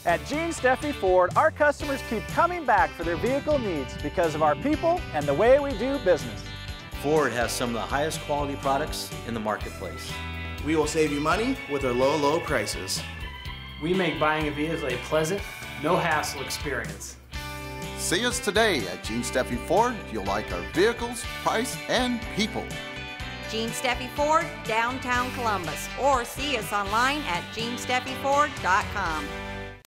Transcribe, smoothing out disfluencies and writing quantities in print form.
At Gene Steffi Ford, our customers keep coming back for their vehicle needs because of our people and the way we do business. Ford has some of the highest quality products in the marketplace. We will save you money with our low prices. We make buying a vehicle a pleasant, no-hassle experience. See us today at Gene Steffi Ford. You'll like our vehicles, price, and people. Gene Steffi Ford, downtown Columbus, or see us online at genesteffiford.com.